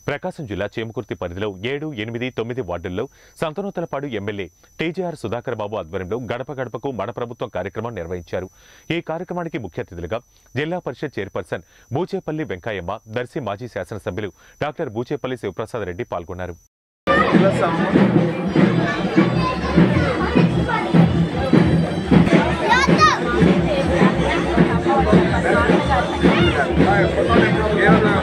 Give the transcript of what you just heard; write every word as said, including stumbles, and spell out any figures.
ప్రకాశం జిల్లా చేమకుర్తి పరిధిలో ఏడు ఎనిమిది తొమ్మిది వార్డుల్లో సంతనూతలపాడు ఎమ్మెల్యే టీజేఆర్ సుధాకర్ బాబు ఆధ్వర్యంలో గడప గడపకు మన ప్రభుత్వం కార్యక్రమం నిర్వహించారు. ఈ కార్యక్రమానికి ముఖ్య అతిథులుగా జిల్లా పరిషత్ చైర్పర్సన్ బూచేపల్లి వెంకయ్యమ్మ, దర్శి మాజీ శాసనసభ్యులు డాక్టర్ బూచేపల్లి శివప్రసాద్ రెడ్డి పాల్గొన్నారు. Yeah.